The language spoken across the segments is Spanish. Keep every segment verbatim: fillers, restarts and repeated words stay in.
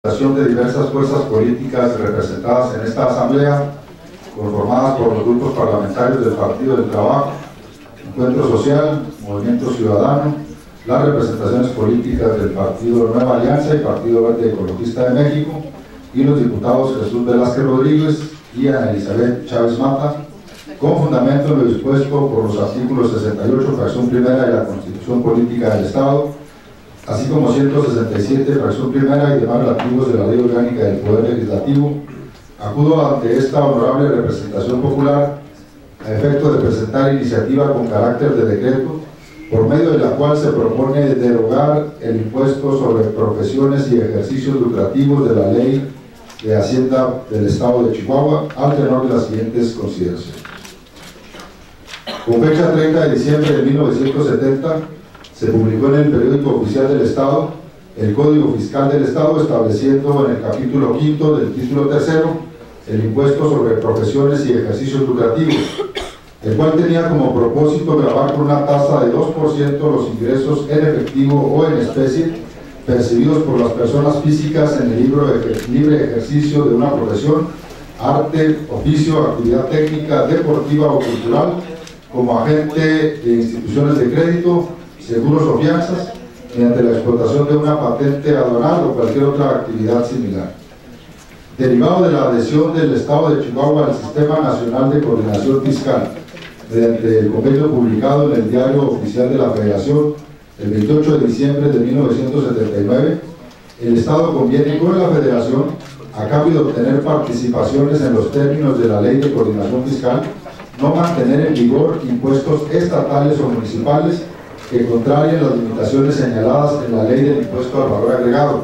De diversas fuerzas políticas representadas en esta asamblea, conformadas por los grupos parlamentarios del Partido del Trabajo, Encuentro Social, Movimiento Ciudadano, las representaciones políticas del Partido Nueva Alianza y Partido Verde Ecologista de México, y los diputados Jesús Velázquez Rodríguez y Ana Elizabeth Chávez Mata, con fundamento en lo dispuesto por los artículos sesenta y ocho, fracción primera de la Constitución Política del Estado, así como ciento sesenta y siete, fracción primera, y demás relativos de la Ley Orgánica del Poder Legislativo, acudo ante esta honorable representación popular a efecto de presentar iniciativa con carácter de decreto, por medio de la cual se propone derogar el impuesto sobre profesiones y ejercicios lucrativos de la Ley de Hacienda del Estado de Chihuahua, al tenor de las siguientes consideraciones. Con fecha treinta de diciembre de mil novecientos setenta, se publicó en el Periódico Oficial del Estado el Código Fiscal del Estado, estableciendo en el capítulo quinto del título tercero el impuesto sobre profesiones y ejercicios lucrativos, el cual tenía como propósito gravar con una tasa de dos por ciento los ingresos en efectivo o en especie percibidos por las personas físicas en el libre ejercicio de una profesión, arte, oficio, actividad técnica, deportiva o cultural, como agente de instituciones de crédito, seguros o fianzas, mediante la explotación de una patente aduanal o cualquier otra actividad similar. Derivado de la adhesión del Estado de Chihuahua al Sistema Nacional de Coordinación Fiscal, mediante el convenio publicado en el Diario Oficial de la Federación el veintiocho de diciembre de mil novecientos setenta y nueve, el Estado conviene con la Federación, a cambio de obtener participaciones en los términos de la Ley de Coordinación Fiscal, no mantener en vigor impuestos estatales o municipales que contrarien las limitaciones señaladas en la Ley del Impuesto al Valor Agregado.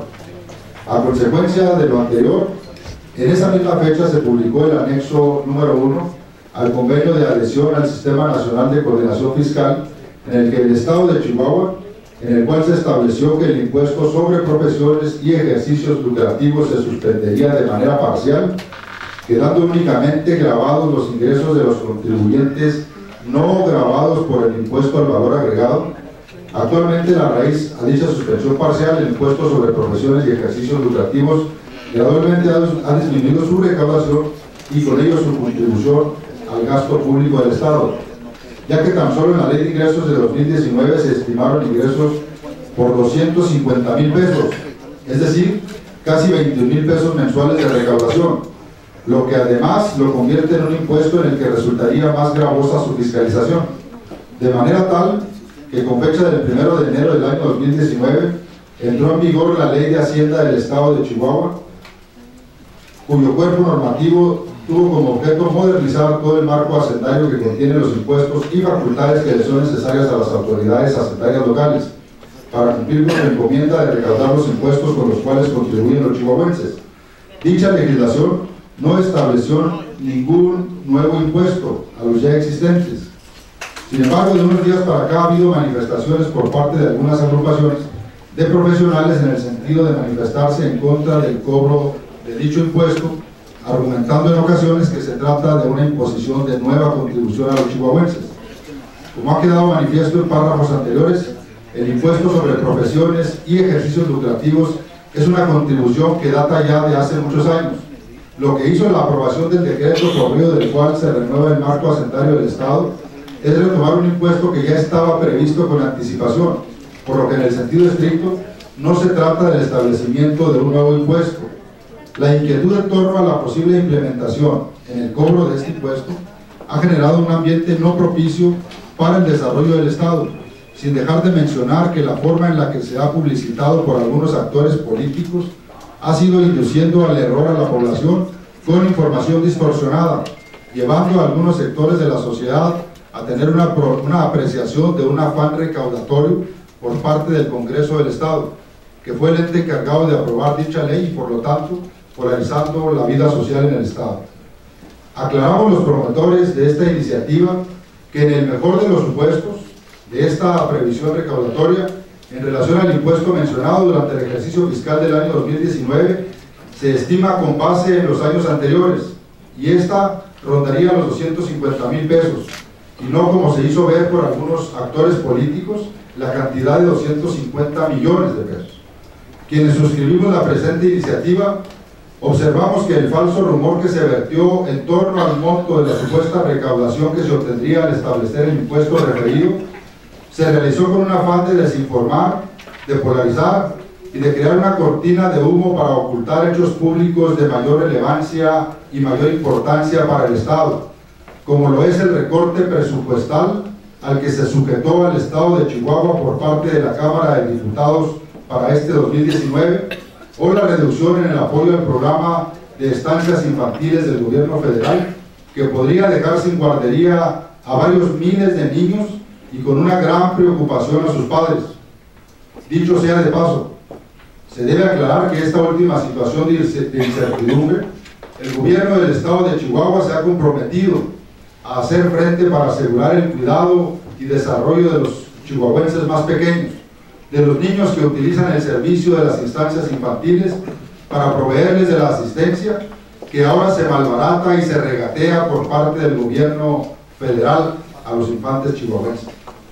A consecuencia de lo anterior, en esa misma fecha se publicó el anexo número uno al convenio de adhesión al Sistema Nacional de Coordinación Fiscal, en el que el Estado de Chihuahua, en el cual se estableció que el impuesto sobre profesiones y ejercicios lucrativos se suspendería de manera parcial, quedando únicamente grabados los ingresos de los contribuyentes no grabados por el impuesto al valor agregado. Actualmente, la raíz a dicha suspensión parcial, el impuesto sobre profesiones y ejercicios lucrativos gradualmente ha, ha disminuido su recaudación y con ello su contribución al gasto público del Estado, ya que tan solo en la Ley de Ingresos de dos mil diecinueve se estimaron ingresos por doscientos cincuenta mil pesos, es decir, casi veinte mil pesos mensuales de recaudación, lo que además lo convierte en un impuesto en el que resultaría más gravosa su fiscalización, de manera tal que con fecha del primero de enero del año dos mil diecinueve entró en vigor la Ley de Hacienda del Estado de Chihuahua, cuyo cuerpo normativo tuvo como objeto modernizar todo el marco hacendario que contiene los impuestos y facultades que le son necesarias a las autoridades hacendarias locales para cumplir con la encomienda de recaudar los impuestos con los cuales contribuyen los chihuahuenses. Dicha legislación no estableció ningún nuevo impuesto a los ya existentes. Sin embargo, de unos días para acá ha habido manifestaciones por parte de algunas agrupaciones de profesionales en el sentido de manifestarse en contra del cobro de dicho impuesto, argumentando en ocasiones que se trata de una imposición de nueva contribución a los chihuahuenses. Como ha quedado manifiesto en párrafos anteriores, el impuesto sobre profesiones y ejercicios lucrativos es una contribución que data ya de hace muchos años. Lo que hizo la aprobación del decreto por medio del cual se renueva el marco hacendario del Estado es retomar un impuesto que ya estaba previsto con anticipación, por lo que en el sentido estricto no se trata del establecimiento de un nuevo impuesto. La inquietud en torno a la posible implementación en el cobro de este impuesto ha generado un ambiente no propicio para el desarrollo del Estado, sin dejar de mencionar que la forma en la que se ha publicitado por algunos actores políticos ha sido induciendo al error a la población con información distorsionada, llevando a algunos sectores de la sociedad a tener una, una apreciación de un afán recaudatorio por parte del Congreso del Estado, que fue el ente encargado de aprobar dicha ley y por lo tanto polarizando la vida social en el Estado. Aclaramos los promotores de esta iniciativa que en el mejor de los supuestos de esta previsión recaudatoria en relación al impuesto mencionado durante el ejercicio fiscal del año dos mil diecinueve se estima con base en los años anteriores, y esta rondaría los doscientos cincuenta mil pesos, y no como se hizo ver por algunos actores políticos, la cantidad de doscientos cincuenta millones de pesos. Quienes suscribimos la presente iniciativa, observamos que el falso rumor que se vertió en torno al monto de la supuesta recaudación que se obtendría al establecer el impuesto referido, se realizó con un afán de desinformar, de polarizar y de crear una cortina de humo para ocultar hechos públicos de mayor relevancia y mayor importancia para el Estado, como lo es el recorte presupuestal al que se sujetó al Estado de Chihuahua por parte de la Cámara de Diputados para este dos mil diecinueve, o la reducción en el apoyo al programa de estancias infantiles del gobierno federal, que podría dejar sin guardería a varios miles de niños y con una gran preocupación a sus padres. Dicho sea de paso, se debe aclarar que esta última situación de incertidumbre, el gobierno del Estado de Chihuahua se ha comprometido a hacer frente para asegurar el cuidado y desarrollo de los chihuahuenses más pequeños, de los niños que utilizan el servicio de las instancias infantiles, para proveerles de la asistencia que ahora se malbarata y se regatea por parte del gobierno federal a los infantes chihuahuenses.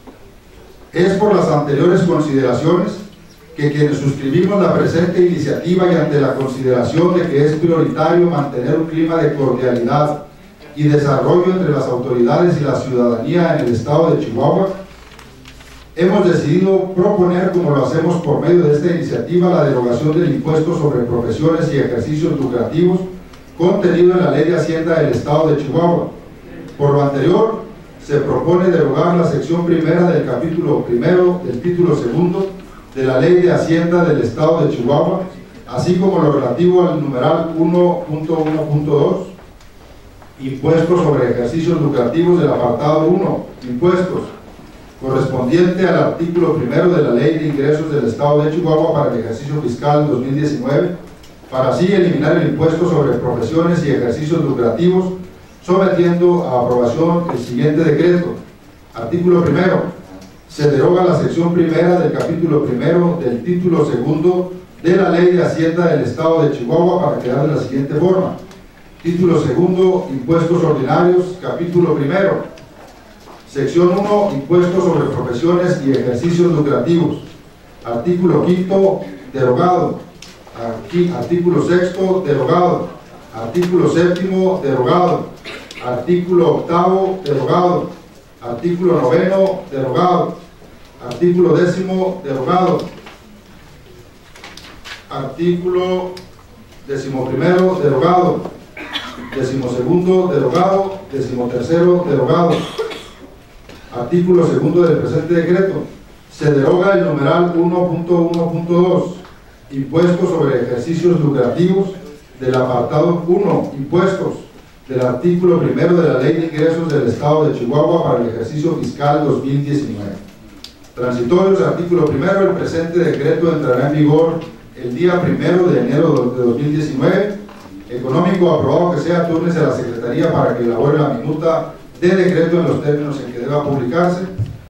Es por las anteriores consideraciones que quienes suscribimos la presente iniciativa y ante la consideración de que es prioritario mantener un clima de cordialidad y desarrollo entre las autoridades y la ciudadanía en el estado de Chihuahua, hemos decidido proponer, como lo hacemos por medio de esta iniciativa, la derogación del impuesto sobre profesiones y ejercicios lucrativos contenido en la Ley de Hacienda del Estado de Chihuahua. Por lo anterior, se propone derogar la sección primera del capítulo primero del título segundo de la Ley de Hacienda del Estado de Chihuahua, así como lo relativo al numeral uno punto uno punto dos, impuestos sobre ejercicios lucrativos, del apartado uno, impuestos, correspondiente al artículo primero de la Ley de Ingresos del Estado de Chihuahua para el ejercicio fiscal dos mil diecinueve, para así eliminar el impuesto sobre profesiones y ejercicios lucrativos, sometiendo a aprobación el siguiente decreto. Artículo primero. Se deroga la sección primera del capítulo primero del título segundo de la Ley de Hacienda del Estado de Chihuahua para quedar de la siguiente forma. Título segundo, impuestos ordinarios, capítulo primero. Sección uno, impuestos sobre profesiones y ejercicios lucrativos. Artículo quinto, derogado. Artículo sexto, derogado. Artículo séptimo, derogado. Artículo octavo, derogado. Artículo noveno, derogado. Artículo décimo, derogado. Artículo décimo primero, derogado. Décimo segundo, derogado. Décimo tercero, derogado. Artículo segundo del presente decreto. Se deroga el numeral uno punto uno punto dos, impuestos sobre ejercicios lucrativos, del apartado uno, impuestos, del artículo primero de la Ley de Ingresos del Estado de Chihuahua para el ejercicio fiscal dos mil diecinueve. Transitorios, artículo primero, el presente decreto entrará en vigor el día primero de enero de dos mil diecinueve. Económico, aprobado que sea, túrnese a la Secretaría para que elabore la minuta de decreto en los términos en que deba publicarse.